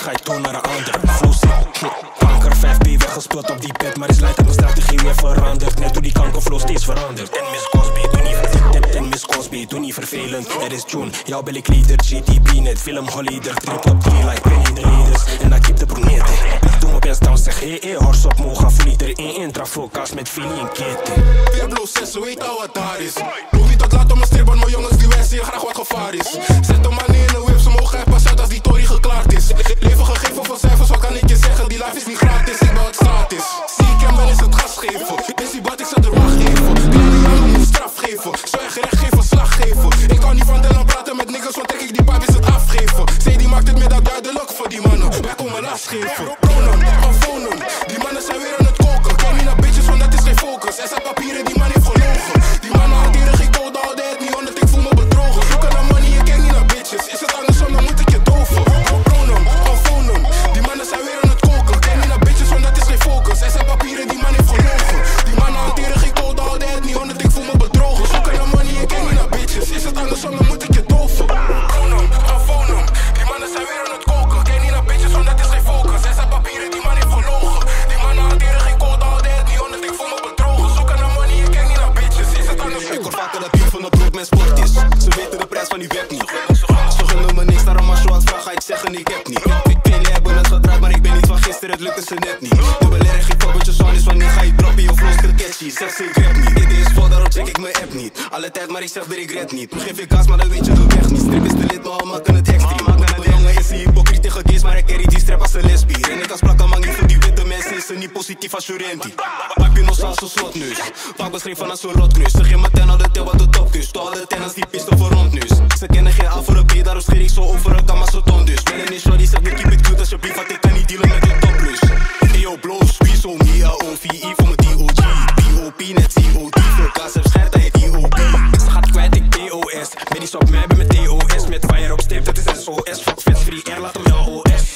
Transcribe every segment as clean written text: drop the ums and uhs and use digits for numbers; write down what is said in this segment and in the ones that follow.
ga je toe naar een ander. Flow zit, kanker 5P weggespeeld op die bed, maar is lijkt dat mijn strategie weer veranderd. Net hoe die kankerflow steeds verandert. En Miss Cosby, doe niet vervelend. En Miss Cosby, doe niet vervelend. Er is June, jouw Billy Leader, GTB net, film Hollider, trip op 3 like Penny the Leaders. En dan keep de brunette. Doe me best down, zeg hey, hors op moga, voel niet erin, intrafocus met Philly en Kitty. Weer blow 6, weet al wat daar is. Hoef niet tot laat om een stripband, maar jongens die wensen je graag wat gevaar is. Zet hem maar neer in een whip, ze mogen hij pas uit als die tory geklaard is. Leven gegeven voor cijfers, wat kan ik je zeggen, die life is niet gratis, ik ben wat straat is. Zie ik hem, dan is het gas geven. Is die bad, ik zal er wacht geven. Kleine jongen moet straf geven, zou je gerecht geven, slag geven. Ik kan niet van Dylan praten met niggas, want trek ik die pap is het afgeven. Zee die maakt het meer dan duidelijk voor die mannen, wij komen last geven. Pronoun, afvonen, die mannen zijn weer aan het koken. Kijk niet naar bitches, want dat is geen focus. Er zijn papieren, die man heeft gelogen. Die mannen hanteren geen code, al deed niet, omdat ik voel me bedrogen. Zoeken naar money, ik kijk niet naar bitches. Is het andersom, dan moet ik je doven. Pronoun, afvonen, die mannen zijn weer aan het koken. Kijk niet naar bitches, want dat is geen focus. Er zijn papieren, die man heeft gelogen. Die mannen hanteren geen code, al deed niet, omdat ik voel me bedrogen. Zoeken naar money, ik kijk niet naar bitches. Is het andersom, dan moet ik je doven. Pronoun, afvonen, die mannen zijn weer aan het koken. Kijk niet naar bitches, want dat is geen focus. Er zijn papieren, die man heeft gelogen. Die mannen hanteren geen code, al deed niet, omdat ik voel me bedrogen. Zoeken naar money, ik kijk niet naar bitches. Is het andersom? Ik hoor vaker dat die van het brood mijn sport is. Ze weten de prijs van die web niet. Ze gunnen me niks, daarom als je wat vraagt ga ik zeggen ik heb niet. Velen hebben het gedraaid, maar ik ben niet van gisteren, het lukte ze net niet. Dubbel erg, ik fuck met je son is wanneer ga je droppen, je flows te catchy. Zeg ze ik rap niet, dit is vol, daarom check ik mijn app niet. Alle tijd, maar ik zeg dat ik red niet. Nu geef ik gas, maar dan weet je de weg niet. Strip is de lid, maar we maken het extreem. Mijn jongen is een hypocriet tegen gays, maar ik carry die strap als een lesbier. En ik als plakken man niet voor die witte mensen, is ze niet positief als Jurenti. Pap je nog als een slotneus, vaak beschreven als een rotkneus. Ze geven me ten al de tel wat de topkus, tot alle ten als die pisten voor rondneus. Ze kennen geen A voor een B, daarom scheer ik zo over een kam als een tondus. Ben een shorty, zeg me keep it cute alsjeblieft, want ik kan niet dealen met de toplus. Eyo blow, squeeze on me, OVE voor mijn DOG. POP net COD, veel kaas heb schijt aan je DOP. Ze gaat kwijt, ik POS. Medisch op mij, ben met TOS. Met fire op stip, dat is SOS. Fuck vet free air, laat hem LOS.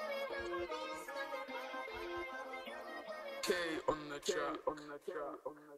K on the track.